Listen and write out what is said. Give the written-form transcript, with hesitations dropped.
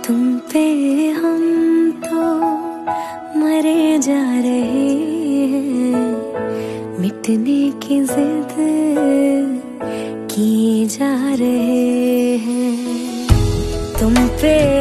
तुम पे हम तो मरे जा रहे हैं, मिटने की जिद किए जा रहे हैं। तुम पे